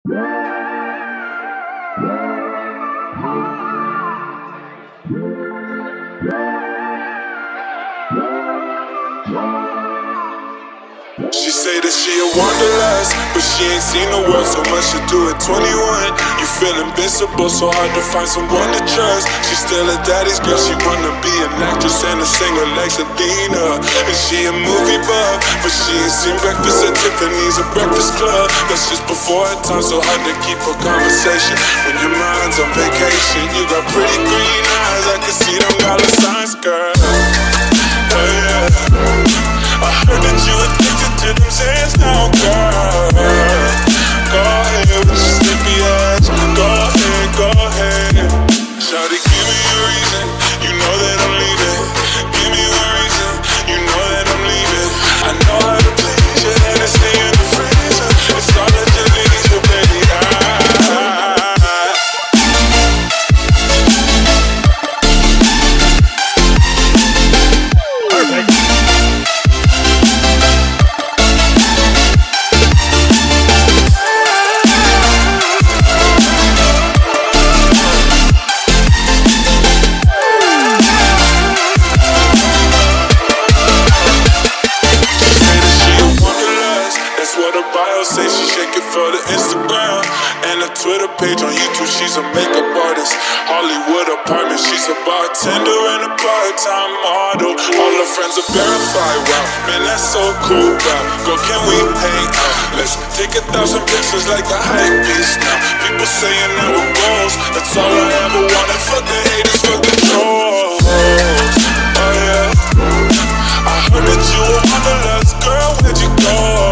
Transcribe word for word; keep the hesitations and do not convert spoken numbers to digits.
She say that she a wanderlust, but she ain't seen the world so much to do at twenty-one. You feel invincible, so hard to find someone to trust. She still a daddy's girl, she wanna be an actress and a singer like Selena. And she a movie buff, but she ain't seen Breakfast at Tiffany's or Breakfast Club. That's just before her time, so hard to keep a conversation when your mind's on vacation. You got pretty green eyes, I can see them dollar signs, girl. Oh yeah, I heard that you addicted to them Zans now, girl. Go ahead with your slippy ass. Go ahead, go ahead. Shawty, give me a reason. You know that I'm leaving. Give me a reason. You know that I'm leaving. I know how to please you, and it's stay in the freezer. It's all at your leisure, baby. Perfect. Say she shake it for the Instagram and a Twitter page on YouTube. She's a makeup artist, Hollywood apartment. She's a bartender and a part-time model. All her friends are verified. Wow, man, that's so cool. Wow, girl, can we hang out? Let's take a thousand pictures like a hype beast now. People saying that we're goals. That's all I ever wanted. Fuck the haters, fuck the trolls. Oh yeah, I heard that you were wanderlust, girl. Where'd you go?